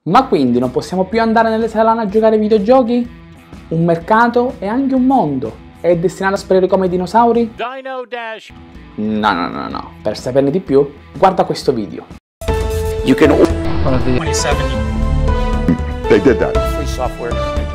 Ma quindi non possiamo più andare nelle sale LAN a giocare ai videogiochi? Un mercato e anche un mondo è destinato a sparire come i dinosauri? Dino Dash. No. Per saperne di più, guarda questo video. You can 27 They did that. free software.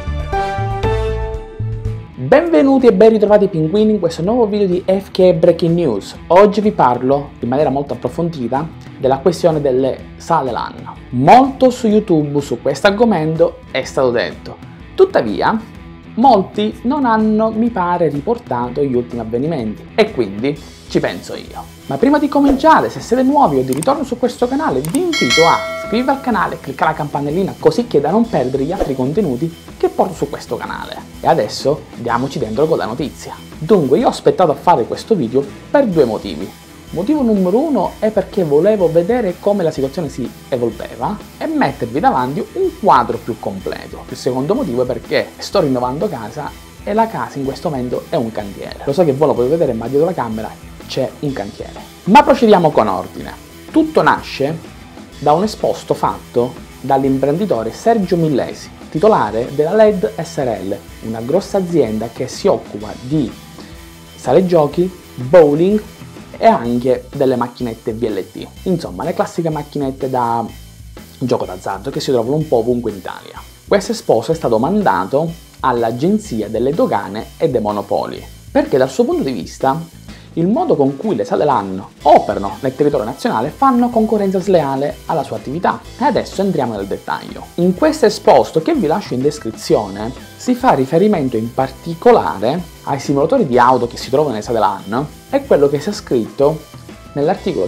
Benvenuti e ben ritrovati pinguini in questo nuovo video di FK Breaking News. Oggi vi parlo in maniera molto approfondita della questione delle sale LAN. Molto su YouTube su questo argomento è stato detto, tuttavia molti non hanno, mi pare, riportato gli ultimi avvenimenti e quindi ci penso io. Ma prima di cominciare, se siete nuovi o di ritorno su questo canale, vi invito a iscrivervi al canale e cliccare la campanellina così che da non perdere gli altri contenuti che porto su questo canale. E adesso diamoci dentro con la notizia. Dunque, io ho aspettato a fare questo video per due motivi. Motivo numero uno è perché volevo vedere come la situazione si evolveva e mettervi davanti un quadro più completo. Il secondo motivo è perché sto rinnovando casa e la casa in questo momento è un cantiere. Lo so che voi lo potete vedere, ma dietro la camera c'è un cantiere. Ma procediamo con ordine. Tutto nasce da un esposto fatto dall'imprenditore Sergio Millesi, titolare della LED SRL, una grossa azienda che si occupa di sale giochi, bowling e anche delle macchinette VLT. Insomma, le classiche macchinette da gioco d'azzardo che si trovano un po' ovunque in Italia. Questo esposto è stato mandato all'Agenzia delle Dogane e dei Monopoli, perché dal suo punto di vista il modo con cui le sale LAN operano nel territorio nazionale fanno concorrenza sleale alla sua attività. E adesso entriamo nel dettaglio. In questo esposto, che vi lascio in descrizione, si fa riferimento in particolare ai simulatori di auto che si trovano nelle sale LAN e quello che sia scritto nell'articolo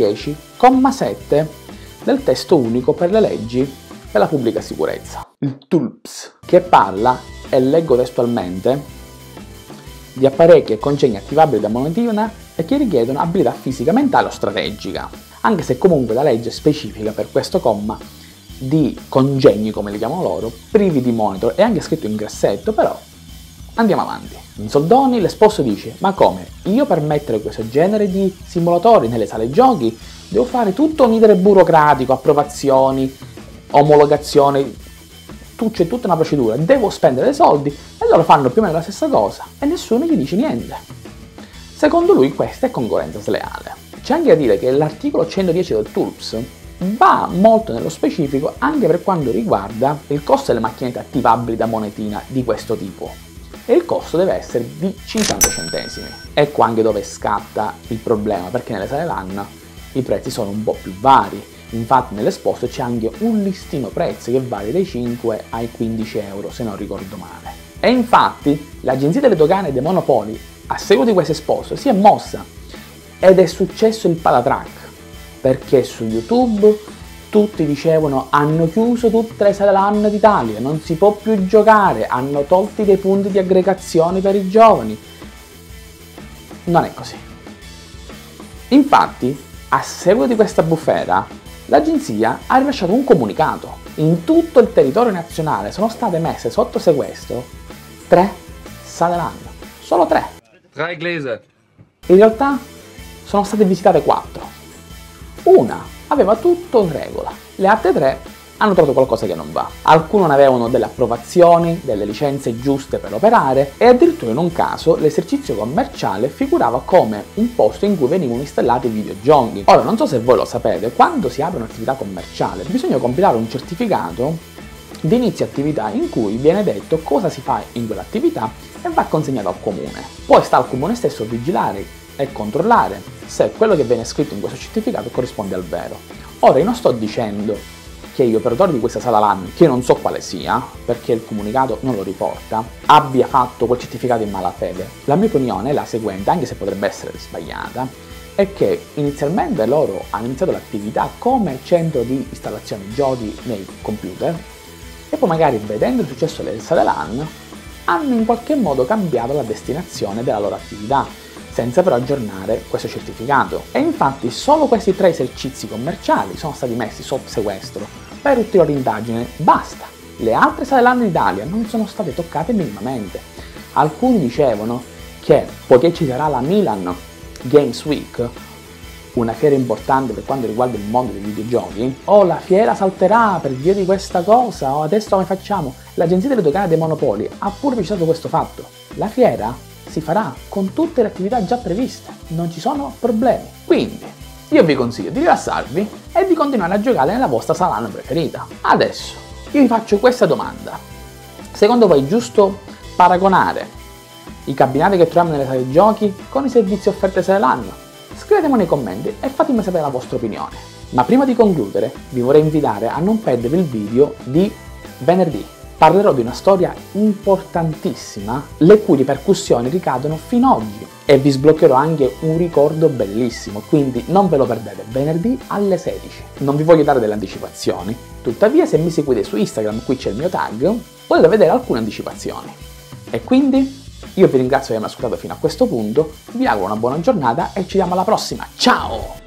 110,7 del testo unico per le leggi per la pubblica sicurezza, il TULPS, che parla, e leggo testualmente, di apparecchi e congegni attivabili da monetina e che richiedono abilità fisica, mentale o strategica, anche se comunque la legge specifica per questo comma di congegni, come li chiamano loro, privi di monitor, è anche scritto in grassetto, però andiamo avanti. In soldoni l'esposto dice: ma come? Io per mettere questo genere di simulatori nelle sale giochi devo fare tutto un iter burocratico, approvazioni, omologazioni, c'è tutta una procedura, devo spendere soldi e loro fanno più o meno la stessa cosa e nessuno gli dice niente. Secondo lui questa è concorrenza sleale. C'è anche da dire che l'articolo 110 del TULPS va molto nello specifico anche per quanto riguarda il costo delle macchinette attivabili da monetina di questo tipo, e il costo deve essere di 50 centesimi. Ecco anche dove scatta il problema, perché nelle sale LAN i prezzi sono un po' più vari. Infatti nell'esposto c'è anche un listino prezzi che varia dai 5 ai 15 euro, se non ricordo male. E infatti l'Agenzia delle Dogane e dei Monopoli, a seguito di questo esposto, si è mossa ed è successo il patatrac, perché su YouTube tutti dicevano: hanno chiuso tutte le sale LAN d'Italia, non si può più giocare, hanno tolti dei punti di aggregazione per i giovani. Non è così. Infatti, a seguito di questa bufera, l'agenzia ha rilasciato un comunicato. In tutto il territorio nazionale sono state messe sotto sequestro 3 sale LAN. Solo 3. 3 Gläser. In realtà sono state visitate 4. Una aveva tutto in regola. Le altre 3 hanno trovato qualcosa che non va. Alcune non avevano delle approvazioni, delle licenze giuste per operare e addirittura in un caso l'esercizio commerciale figurava come un posto in cui venivano installati videogiochi. Ora, non so se voi lo sapete, quando si apre un'attività commerciale bisogna compilare un certificato di inizio attività in cui viene detto cosa si fa in quell'attività e va consegnato al comune. Poi sta al comune stesso vigilare e controllare se quello che viene scritto in questo certificato corrisponde al vero. Ora, io non sto dicendo che gli operatori di questa sala LAN, che io non so quale sia, perché il comunicato non lo riporta, abbia fatto quel certificato in malafede. La mia opinione è la seguente, anche se potrebbe essere sbagliata, è che inizialmente loro hanno iniziato l'attività come centro di installazione giochi nei computer e poi magari, vedendo il successo delle sale LAN, hanno in qualche modo cambiato la destinazione della loro attività, senza però aggiornare questo certificato. E infatti solo questi 3 esercizi commerciali sono stati messi sotto sequestro per ulteriori indagini. Basta! Le altre sale LAN in Italia non sono state toccate minimamente. Alcuni dicevano che, poiché ci sarà la Milan Games Week, una fiera importante per quanto riguarda il mondo dei videogiochi, o la fiera salterà per via di questa cosa, o adesso come facciamo? L'Agenzia delle Dogane dei Monopoli ha pure precisato questo fatto. La fiera si farà con tutte le attività già previste, non ci sono problemi. Quindi, io vi consiglio di rilassarvi e di continuare a giocare nella vostra sala LAN preferita. Adesso, io vi faccio questa domanda. Secondo voi è giusto paragonare i cabinati che troviamo nelle sale giochi con i servizi offerti sale LAN? Scrivetemi nei commenti e fatemi sapere la vostra opinione. Ma prima di concludere vi vorrei invitare a non perdere il video di venerdì. Parlerò di una storia importantissima le cui ripercussioni ricadono fino ad oggi e vi sbloccherò anche un ricordo bellissimo, quindi non ve lo perdete, venerdì alle 16. Non vi voglio dare delle anticipazioni, tuttavia se mi seguite su Instagram, qui c'è il mio tag, potete vedere alcune anticipazioni. E quindi io vi ringrazio di avermi ascoltato fino a questo punto, vi auguro una buona giornata e ci vediamo alla prossima, ciao!